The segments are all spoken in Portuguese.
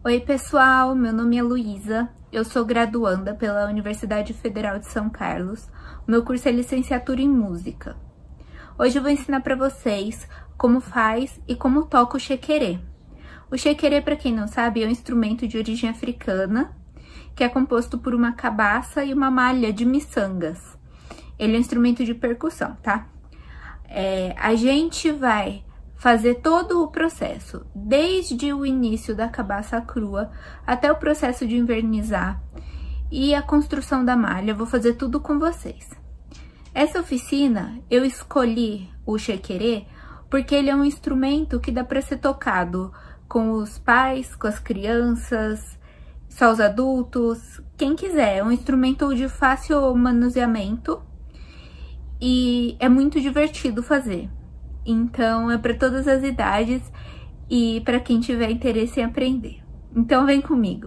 Oi pessoal, meu nome é Luísa, eu sou graduanda pela Universidade Federal de São Carlos, o meu curso é licenciatura em música. Hoje eu vou ensinar para vocês como faz e como toca o xequerê. O xequerê, para quem não sabe, é um instrumento de origem africana, que é composto por uma cabaça e uma malha de miçangas. Ele é um instrumento de percussão, tá? A gente vai fazer todo o processo, desde o início da cabaça crua até o processo de envernizar e a construção da malha. Eu vou fazer tudo com vocês. Essa oficina, eu escolhi o xequerê porque ele é um instrumento que dá para ser tocado com os pais, com as crianças, só os adultos, quem quiser. É um instrumento de fácil manuseamento e é muito divertido fazer. Então, é para todas as idades e para quem tiver interesse em aprender. Então, vem comigo.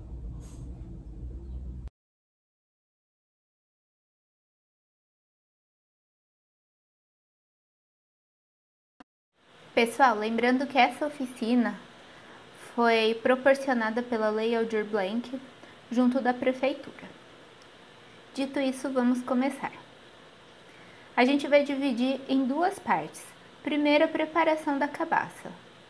Pessoal, lembrando que essa oficina foi proporcionada pela Lei Aldir Blanc, junto da Prefeitura. Dito isso, vamos começar. A gente vai dividir em duas partes. Primeiro, a preparação da cabaça.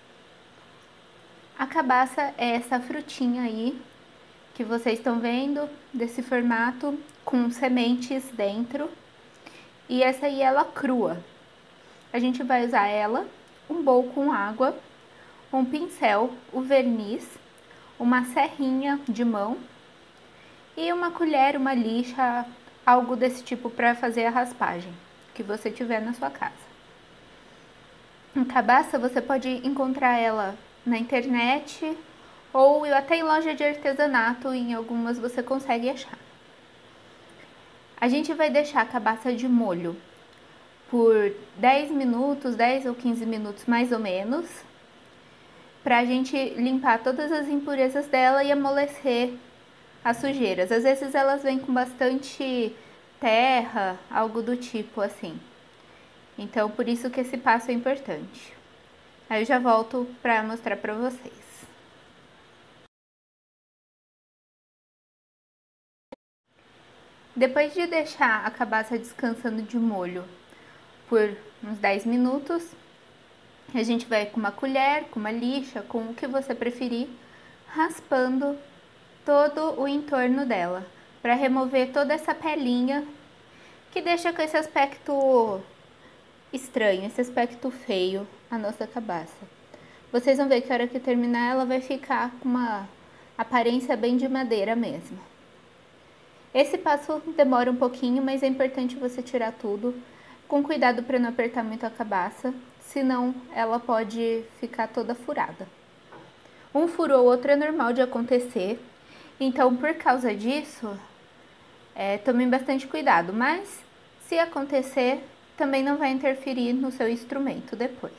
A cabaça é essa frutinha aí, que vocês estão vendo, desse formato, com sementes dentro. E essa aí, ela crua. A gente vai usar ela, um bowl com água, um pincel, o verniz, uma serrinha de mão e uma colher, uma lixa, algo desse tipo para fazer a raspagem que você tiver na sua casa. A cabaça você pode encontrar ela na internet ou até em loja de artesanato, em algumas você consegue achar. A gente vai deixar a cabaça de molho por 10 minutos, 10 ou 15 minutos mais ou menos, pra gente limpar todas as impurezas dela e amolecer as sujeiras. Às vezes elas vêm com bastante terra, algo do tipo assim. Então, por isso que esse passo é importante. Aí eu já volto pra mostrar pra vocês. Depois de deixar a cabaça descansando de molho por uns 10 minutos, a gente vai com uma colher, com uma lixa, com o que você preferir, raspando todo o entorno dela, para remover toda essa pelinha que deixa com esse aspecto estranho, esse aspecto feio a nossa cabaça. Vocês vão ver que a hora que terminar ela vai ficar com uma aparência bem de madeira mesmo. Esse passo demora um pouquinho, mas é importante você tirar tudo com cuidado para não apertar muito a cabaça, senão ela pode ficar toda furada. Um furo ou outro é normal de acontecer, então por causa disso, tomem bastante cuidado, mas se acontecer, também não vai interferir no seu instrumento depois.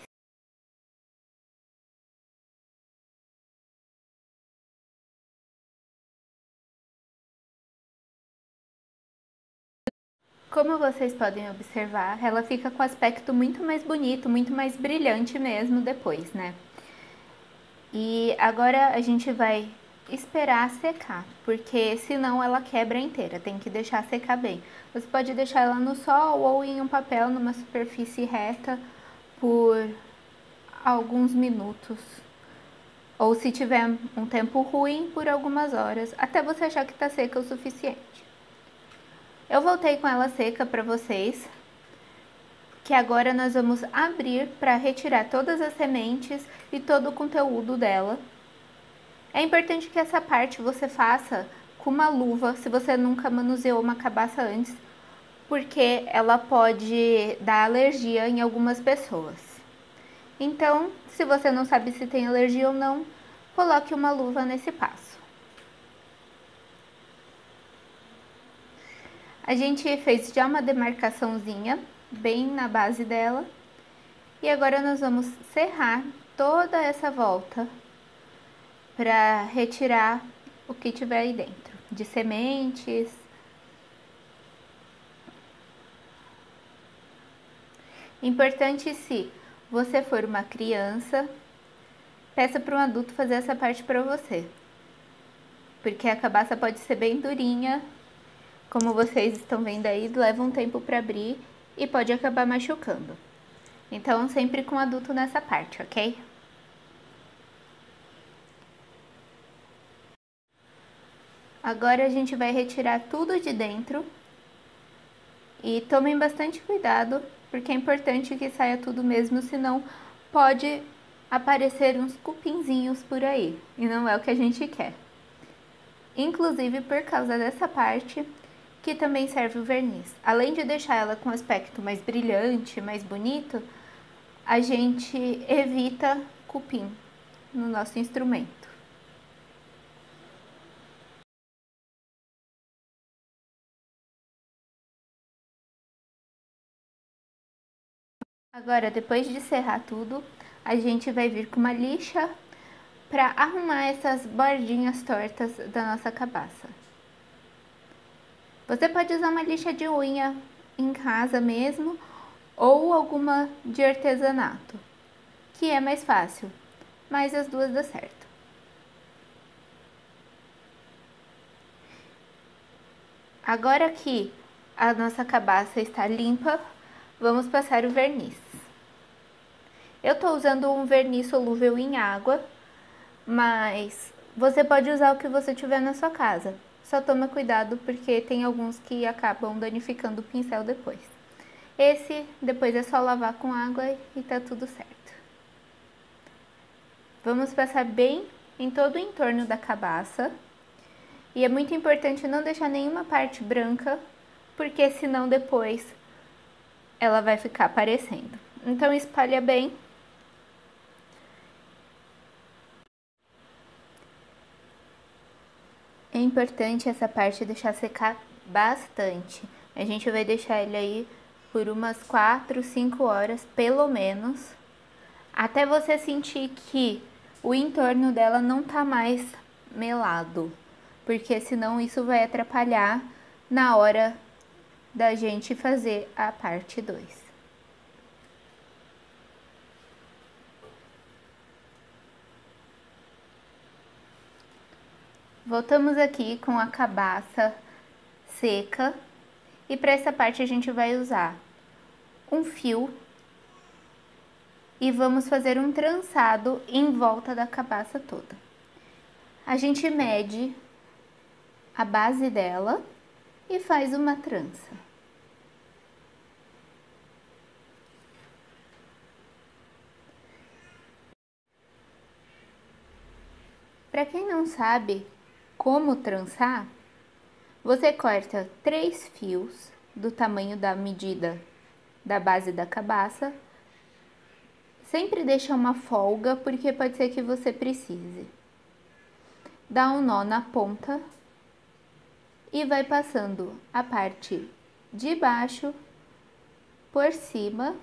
Como vocês podem observar, ela fica com aspecto muito mais bonito, muito mais brilhante mesmo depois, né? E agora a gente vai esperar secar, porque senão ela quebra inteira, tem que deixar secar bem. Você pode deixar ela no sol ou em um papel numa superfície reta por alguns minutos. Ou se tiver um tempo ruim, por algumas horas, até você achar que está seca o suficiente. Eu voltei com ela seca para vocês, que agora nós vamos abrir para retirar todas as sementes e todo o conteúdo dela. É importante que essa parte você faça com uma luva, se você nunca manuseou uma cabaça antes, porque ela pode dar alergia em algumas pessoas. Então, se você não sabe se tem alergia ou não, coloque uma luva nesse passo. A gente fez já uma demarcaçãozinha bem na base dela e agora nós vamos serrar toda essa volta para retirar o que tiver aí dentro, de sementes. Importante, se você for uma criança, peça para um adulto fazer essa parte para você. Porque a cabaça pode ser bem durinha, como vocês estão vendo aí, leva um tempo para abrir e pode acabar machucando. Então, sempre com adulto nessa parte, ok? Agora a gente vai retirar tudo de dentro e tomem bastante cuidado, porque é importante que saia tudo mesmo, senão pode aparecer uns cupinzinhos por aí, e não é o que a gente quer. Inclusive por causa dessa parte, que também serve o verniz. Além de deixar ela com um aspecto mais brilhante, mais bonito, a gente evita cupim no nosso instrumento. Agora, depois de serrar tudo, a gente vai vir com uma lixa para arrumar essas bordinhas tortas da nossa cabaça. Você pode usar uma lixa de unha em casa mesmo ou alguma de artesanato, que é mais fácil, mas as duas dão certo. Agora que a nossa cabaça está limpa, vamos passar o verniz. Eu tô usando um verniz solúvel em água, mas você pode usar o que você tiver na sua casa. Só toma cuidado porque tem alguns que acabam danificando o pincel depois. Esse depois é só lavar com água e tá tudo certo. Vamos passar bem em todo o entorno da cabaça. E é muito importante não deixar nenhuma parte branca, porque senão depois ela vai ficar aparecendo. Então espalha bem. É importante essa parte deixar secar bastante. A gente vai deixar ele aí por umas 4, 5 horas, pelo menos, até você sentir que o entorno dela não tá mais melado, porque senão isso vai atrapalhar na hora da gente fazer a parte 2. Voltamos aqui com a cabaça seca e para essa parte a gente vai usar um fio e vamos fazer um trançado em volta da cabaça toda. A gente mede a base dela e faz uma trança. Para quem não sabe como trançar, você corta 3 fios do tamanho da medida da base da cabaça. Sempre deixa uma folga, porque pode ser que você precise. Dá um nó na ponta e vai passando a parte de baixo por cima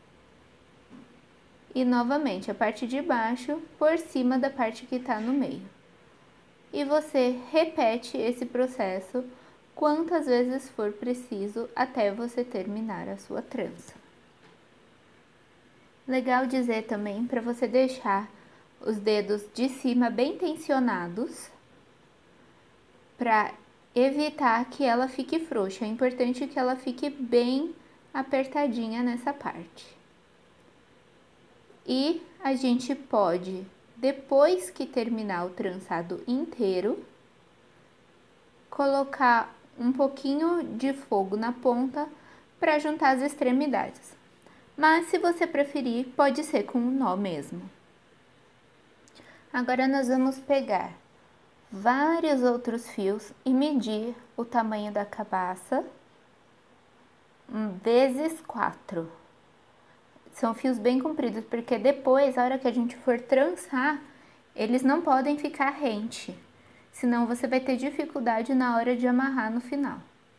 e novamente a parte de baixo por cima da parte que tá no meio. E você repete esse processo quantas vezes for preciso até você terminar a sua trança. Legal dizer também para você deixar os dedos de cima bem tensionados para evitar que ela fique frouxa. É importante que ela fique bem apertadinha nessa parte. E a gente pode, depois que terminar o trançado inteiro, colocar um pouquinho de fogo na ponta para juntar as extremidades. Mas se você preferir, pode ser com um nó mesmo. Agora nós vamos pegar vários outros fios e medir o tamanho da cabaça vezes 4. São fios bem compridos, porque depois, a hora que a gente for trançar, eles não podem ficar rente, senão você vai ter dificuldade na hora de amarrar no final.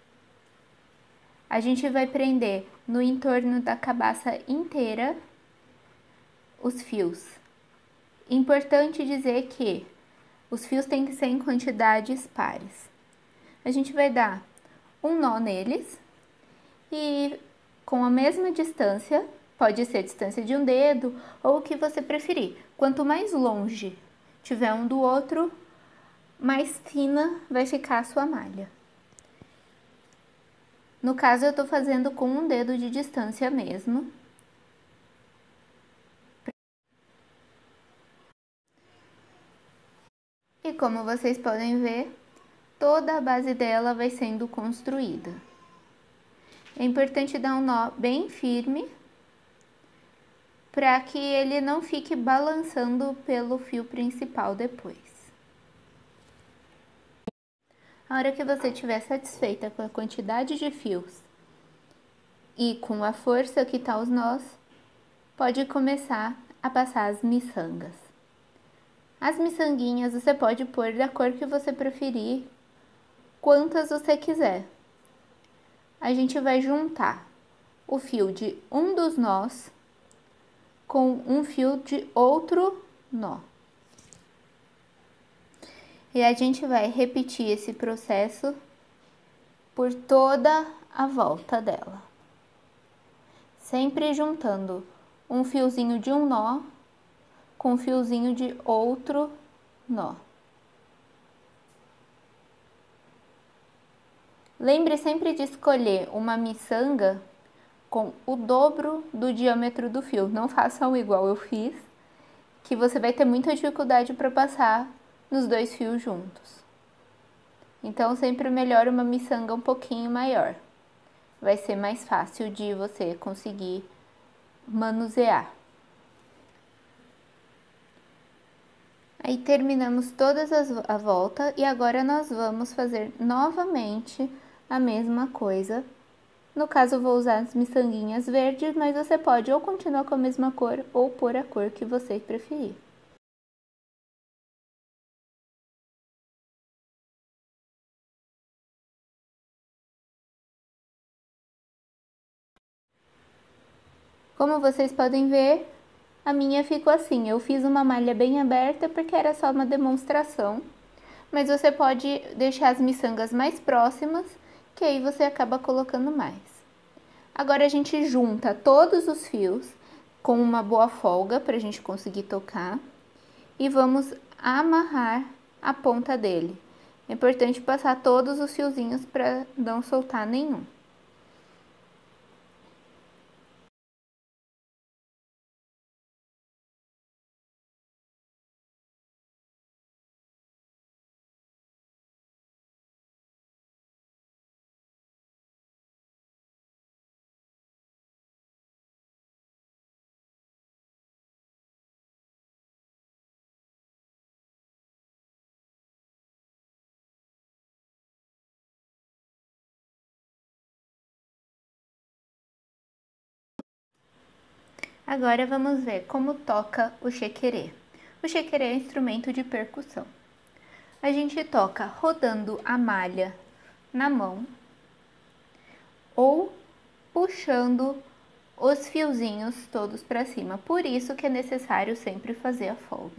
A gente vai prender no entorno da cabaça inteira os fios. Importante dizer que os fios têm que ser em quantidades pares. A gente vai dar um nó neles e com a mesma distância Pode ser a distância de um dedo ou o que você preferir. Quanto mais longe tiver um do outro, mais fina vai ficar a sua malha. No caso, eu tô fazendo com um dedo de distância mesmo. E como vocês podem ver, toda a base dela vai sendo construída. É importante dar um nó bem firme para que ele não fique balançando pelo fio principal depois. A hora que você estiver satisfeita com a quantidade de fios e com a força que tá os nós, pode começar a passar as miçangas. As miçanguinhas você pode pôr da cor que você preferir, quantas você quiser. A gente vai juntar o fio de um dos nós com um fio de outro nó. E a gente vai repetir esse processo por toda a volta dela. Sempre juntando um fiozinho de um nó com um fiozinho de outro nó. Lembre sempre de escolher uma miçanga com o dobro do diâmetro do fio. Não façam igual eu fiz, que você vai ter muita dificuldade para passar nos dois fios juntos. Então, sempre melhor uma miçanga um pouquinho maior. Vai ser mais fácil de você conseguir manusear. Aí terminamos todas a volta e agora nós vamos fazer novamente a mesma coisa. No caso, eu vou usar as miçanguinhas verdes, mas você pode ou continuar com a mesma cor ou pôr a cor que você preferir. Como vocês podem ver, a minha ficou assim. Eu fiz uma malha bem aberta porque era só uma demonstração, mas você pode deixar as miçangas mais próximas, que aí você acaba colocando mais. Agora a gente junta todos os fios com uma boa folga para a gente conseguir tocar e vamos amarrar a ponta dele. É importante passar todos os fiozinhos para não soltar nenhum. Agora vamos ver como toca o xequerê. O xequerê é um instrumento de percussão. A gente toca rodando a malha na mão ou puxando os fiozinhos todos para cima. Por isso que é necessário sempre fazer a folga.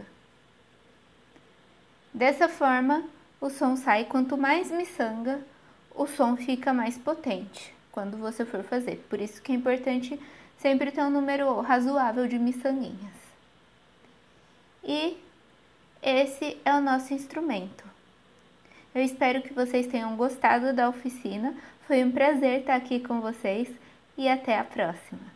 Dessa forma, o som sai. Quanto mais miçanga, o som fica mais potente quando você for fazer. Por isso que é importante sempre ter um número razoável de miçanguinhas. E esse é o nosso instrumento. Eu espero que vocês tenham gostado da oficina. Foi um prazer estar aqui com vocês e até a próxima.